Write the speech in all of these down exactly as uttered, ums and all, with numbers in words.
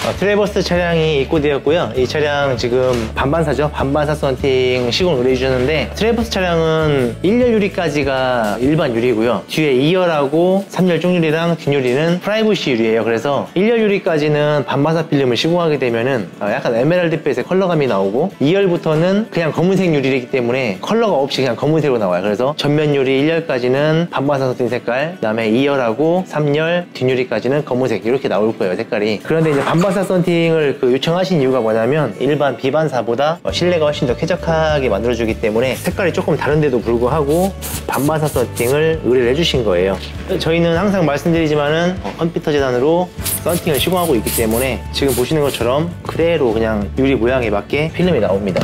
어, 트래버스 차량이 입고되었고요. 이 차량 지금 반반사죠. 반반사 썬팅 시공을 의뢰해주셨는데, 트래버스 차량은 일 열 유리까지가 일반 유리고요. 뒤에 이 열하고 삼 열 쪽유리랑 뒷유리는 프라이버시 유리예요. 그래서 일 열 유리까지는 반반사 필름을 시공하게 되면은 약간 에메랄드빛의 컬러감이 나오고, 이 열부터는 그냥 검은색 유리이기 때문에 컬러가 없이 그냥 검은색으로 나와요. 그래서 전면 유리 일 열까지는 반반사 썬팅 색깔, 그 다음에 이 열하고 삼 열 뒷유리까지는 검은색 이렇게 나올 거예요, 색깔이. 그런데 이제 반반사 썬팅을 그 요청하신 이유가 뭐냐면, 일반 비반사보다 실내가 훨씬 더 쾌적하게 만들어주기 때문에 색깔이 조금 다른데도 불구하고 반반사 썬팅을 의뢰를 해주신 거예요. 저희는 항상 말씀드리지만은 컴퓨터 재단으로 썬팅을 시공하고 있기 때문에 지금 보시는 것처럼 그대로 그냥 유리 모양에 맞게 필름이 나옵니다.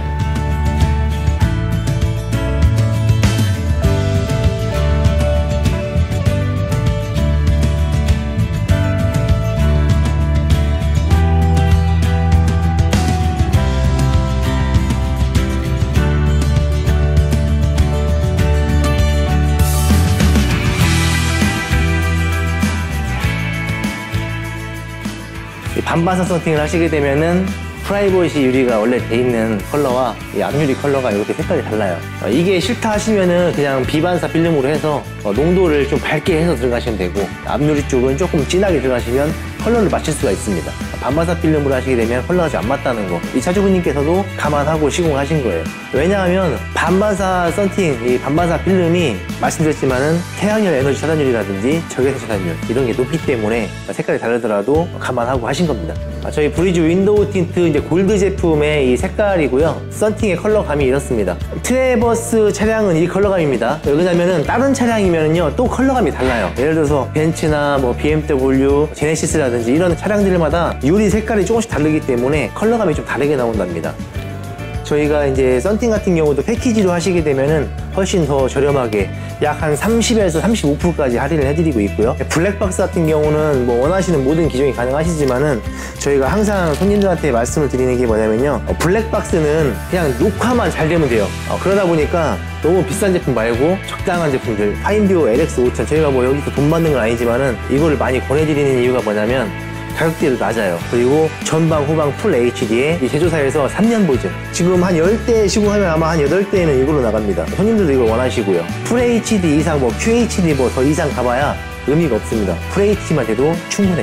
반반사 썬팅을 하시게 되면은 프라이버시 유리가 원래 돼 있는 컬러와 이 앞유리 컬러가 이렇게 색깔이 달라요. 이게 싫다 하시면은 그냥 비반사 필름으로 해서 농도를 좀 밝게 해서 들어가시면 되고, 앞유리 쪽은 조금 진하게 들어가시면 컬러를 맞출 수가 있습니다. 반반사 필름으로 하시게 되면 컬러가 좀 안 맞다는 거, 이 차주분님께서도 감안하고 시공하신 거예요. 왜냐하면 반반사 썬팅, 이 반반사 필름이 말씀드렸지만은 태양열 에너지 차단율이라든지 적외선 차단율 이런 게 높기 때문에 색깔이 다르더라도 감안하고 하신 겁니다. 저희 브리즈 윈도우 틴트 이제 골드 제품의 이 색깔이고요. 썬팅의 컬러감이 이렇습니다. 트래버스 차량은 이 컬러감입니다. 왜냐면은 다른 차량이면은요 또 컬러감이 달라요. 예를 들어서 벤츠나 뭐 비엠더블유, 제네시스라든지 이런 차량들마다 유리 색깔이 조금씩 다르기 때문에 컬러감이 좀 다르게 나온답니다. 저희가 이제 썬팅 같은 경우도 패키지로 하시게 되면은 훨씬 더 저렴하게 약 한 삼십에서 삼십오 퍼센트까지 할인을 해드리고 있고요. 블랙박스 같은 경우는 뭐 원하시는 모든 기종이 가능하시지만은 저희가 항상 손님들한테 말씀을 드리는 게 뭐냐면요, 블랙박스는 그냥 녹화만 잘 되면 돼요. 어, 그러다 보니까 너무 비싼 제품 말고 적당한 제품들, 파인뷰어 엘엑스 오천, 저희가 뭐 여기서 돈 받는 건 아니지만은 이거를 많이 권해드리는 이유가 뭐냐면 가격대도 낮아요. 그리고 전방 후방 풀 에이치디에 이 제조사에서 삼 년 보증. 지금 한 열 대 시공하면 아마 한 여덟 대는 이걸로 나갑니다. 손님들도 이걸 원하시고요. 풀 에이치디 이상 뭐 큐에이치디 뭐 더 이상 가봐야 의미가 없습니다. 풀 에이치디만 돼도 충분해요.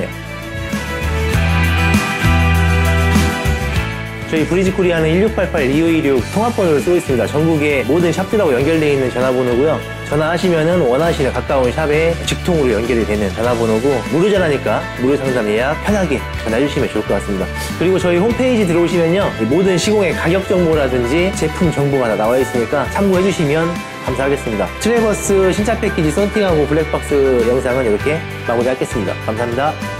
저희 브리즈 코리아는 일육팔팔 이오일육 통합번호를 쓰고 있습니다. 전국의 모든 샵들하고 연결되어 있는 전화번호고요. 전화하시면은 원하시는 가까운 샵에 직통으로 연결이 되는 전화번호고, 무료 전화니까 무료 상담 예약 편하게 전화해 주시면 좋을 것 같습니다. 그리고 저희 홈페이지 들어오시면요, 모든 시공의 가격 정보라든지 제품 정보가 다 나와 있으니까 참고해 주시면 감사하겠습니다. 트래버스 신차 패키지 썬팅하고 블랙박스 영상은 이렇게 마무리하겠습니다. 감사합니다.